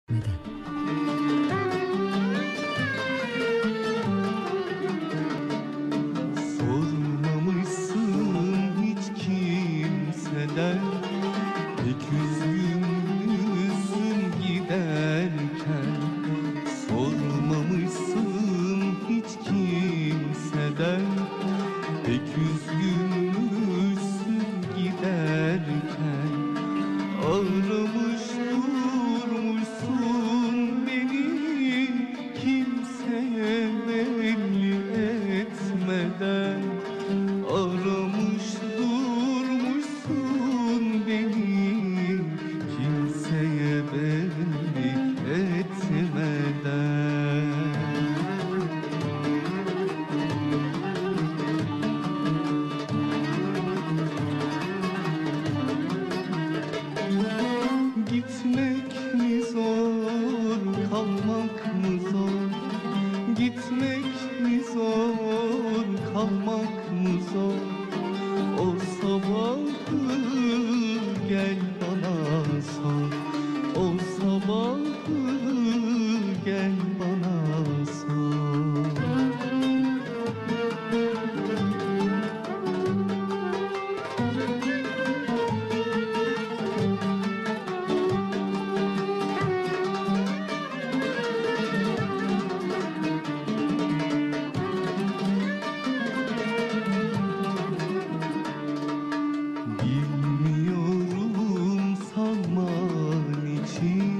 Neden? Sormamışsın hiç kimseden, pek üzgünsün giderken. Sormamışsın hiç kimseden, pek üzgünsün giderken. Ağlamış durmuşsun beni kimseye belli etmeden. Aramış durmuşsun beni kimseye belli etmeden. Gitmek mi zor, kalmak mı zor? Gitmek mi zor, kalmak mı zor? O sabahı gel bana sor. O sabahı gel bana sor. Bilmiyorum sanman için,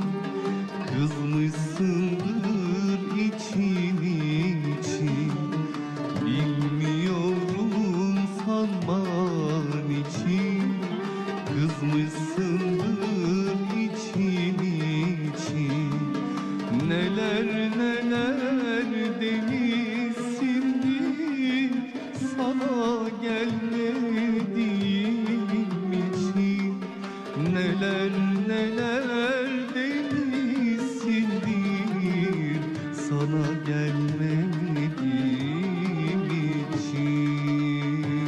kızmışsındır için için. Bilmiyorum sanman için, kızmışsındır için için. Neler neler demişsindir sana gelmediğim için. Neler neler demişsindir sana gelmediğim için.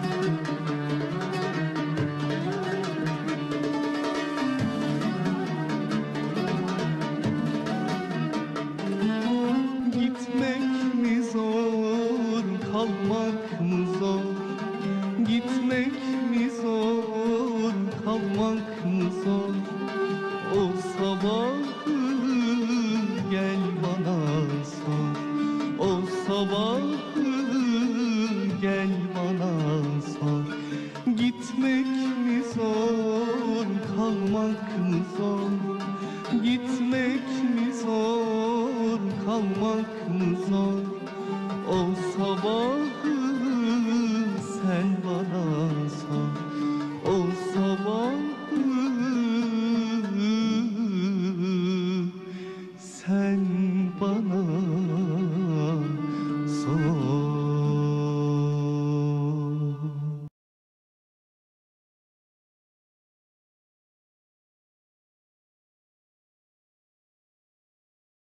Gitmek mi zor, kalmak mı zor? Gitmek mi zor, kalmak mı zor? O sabahı gel bana sor. O sabahı gel bana sor. Gitmek mi zor, kalmak mı zor? Gitmek mi zor, kalmak mı zor?